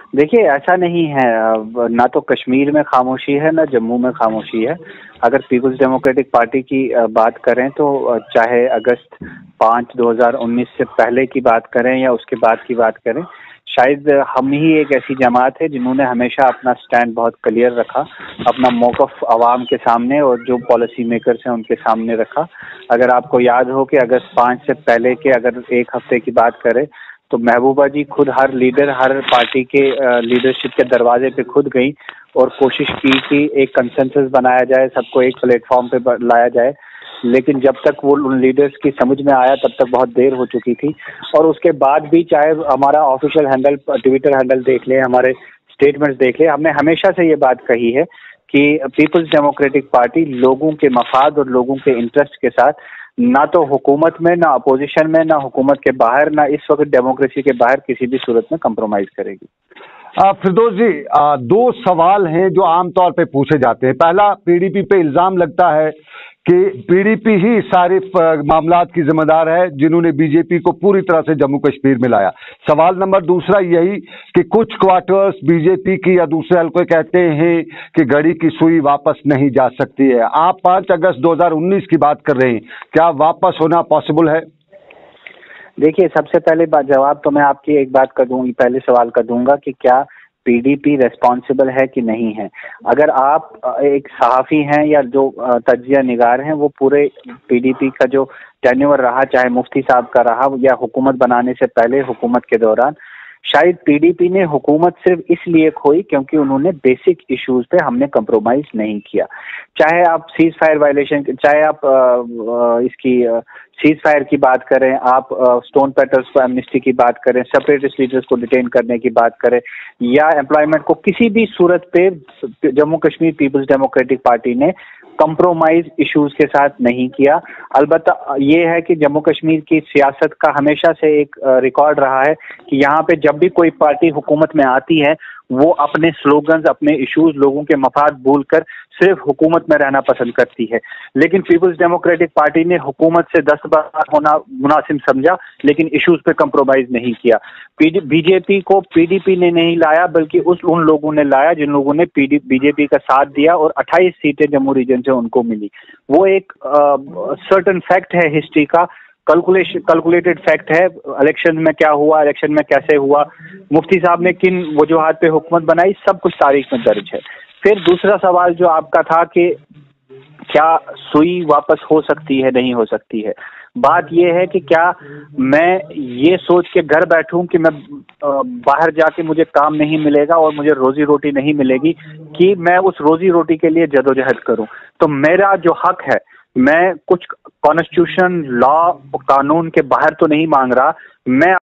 देखिए, ऐसा नहीं है। ना तो कश्मीर में खामोशी है, ना जम्मू में खामोशी है। अगर पीपल्स डेमोक्रेटिक पार्टी की बात करें तो चाहे अगस्त 5 2019 से पहले की बात करें या उसके बाद की बात करें, शायद हम ही एक ऐसी जमात है जिन्होंने हमेशा अपना स्टैंड बहुत क्लियर रखा, अपना मौक़िफ़ अवाम के सामने और जो पॉलिसी मेकर्स हैं उनके सामने रखा। अगर आपको याद हो कि अगस्त 5 से पहले के अगर 1 हफ्ते की बात करें तो महबूबा जी खुद हर लीडर, हर पार्टी के लीडरशिप के दरवाजे पे खुद गई और कोशिश की कि एक कंसेंसस बनाया जाए, सबको एक प्लेटफॉर्म पे लाया जाए। लेकिन जब तक वो उन लीडर्स की समझ में आया तब तक बहुत देर हो चुकी थी। और उसके बाद भी चाहे हमारा ऑफिशियल हैंडल, ट्विटर हैंडल देख लें, हमारे स्टेटमेंट्स देख लें, हमने हमेशा से ये बात कही है कि पीपल्स डेमोक्रेटिक पार्टी लोगों के मफाद और लोगों के इंटरेस्ट के साथ ना तो हुकूमत में, ना अपोजिशन में, ना हुकूमत के बाहर, ना इस वक्त डेमोक्रेसी के बाहर किसी भी सूरत में कंप्रोमाइज करेगी। फिरदौस जी, दो सवाल हैं जो आमतौर पे पूछे जाते हैं। पहला, पीडीपी पे इल्जाम लगता है कि पीडीपी ही सारे मामलात की जिम्मेदार है जिन्होंने बीजेपी को पूरी तरह से जम्मू कश्मीर में लाया। सवाल नंबर दूसरा यही कि कुछ क्वार्टर्स बीजेपी की या दूसरे हल्के कहते हैं कि घड़ी की सुई वापस नहीं जा सकती है। आप 5 अगस्त 2019 की बात कर रहे हैं, क्या वापस होना पॉसिबल है? देखिए, सबसे पहले जवाब तो मैं आपकी एक बात कर दूंगी, पहले सवाल कर दूंगा कि क्या पीडीपी रेस्पॉन्सिबल है कि नहीं है। अगर आप एक सहाफ़ी हैं या जो तज्जिया निगार हैं, वो पूरे पीडीपी का जो टेन्योर रहा, चाहे मुफ्ती साहब का रहा या हुकूमत बनाने से पहले, हुकूमत के दौरान, शायद पीडीपी ने हुकूमत सिर्फ इसलिए खोई क्योंकि उन्होंने बेसिक इश्यूज पे हमने कंप्रोमाइज नहीं किया। चाहे आप सीज फायर वायलेशन, चाहे आप इसकी सीज फायर की बात करें, आप स्टोन पेटर्स को एमनिस्टी की बात करें, सेपरेटिस्ट लीडर्स को डिटेन करने की बात करें, या एम्प्लॉयमेंट को, किसी भी सूरत पे Jammu Kashmir Peoples Democratic Party ने कंप्रोमाइज इश्यूज के साथ नहीं किया। अलबत्ता ये है कि जम्मू कश्मीर की सियासत का हमेशा से एक रिकॉर्ड रहा है कि यहाँ पे जब भी कोई पार्टी हुकूमत में आती है वो अपने स्लोगन्स, अपने इश्यूज, लोगों के मफाद भूलकर सिर्फ हुकूमत में रहना पसंद करती है। लेकिन पीपल्स डेमोक्रेटिक पार्टी ने हुकूमत से दस्तबरदार होना मुनासिब समझा, लेकिन इश्यूज पे कंप्रोमाइज नहीं किया। बीजेपी को पीडीपी ने नहीं लाया, बल्कि उन लोगों ने लाया जिन लोगों ने बीजेपी का साथ दिया और 28 सीटें जम्मू रीजन से उनको मिली। वो एक सर्टेन फैक्ट है हिस्ट्री का, कैलकुलेटेड फैक्ट है। इलेक्शन में क्या हुआ, इलेक्शन में कैसे हुआ, मुफ्ती साहब ने किन वजूहात पे हुकूमत बनाई, सब कुछ तारीख में दर्ज है। फिर दूसरा सवाल जो आपका था कि क्या सुई वापस हो सकती है, नहीं हो सकती है, बात यह है कि क्या मैं ये सोच के घर बैठूं कि मैं बाहर जाके मुझे काम नहीं मिलेगा और मुझे रोजी रोटी नहीं मिलेगी, कि मैं उस रोजी रोटी के लिए जदोजहद करूं। तो मेरा जो हक है, मैं कुछ कॉन्स्टिट्यूशन, लॉ, कानून के बाहर तो नहीं मांग रहा, मैं